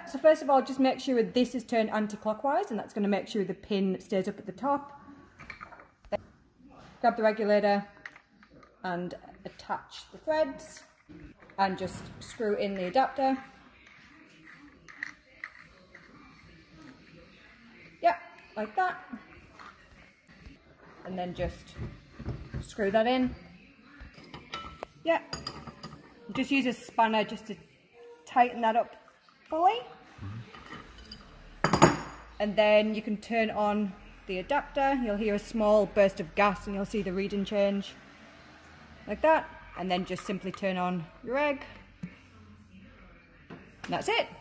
so first of all, just make sure this is turned anti-clockwise, and that's going to make sure the pin stays up at the top. Then grab the regulator and attach the threads and just screw in the adapter. Yep, like that. And then just screw that in. Yep. Just use a spanner just to tighten that up fully. And then you can turn on the adapter. You'll hear a small burst of gas and you'll see the reading change like that. And then just simply turn on your reg. And that's it.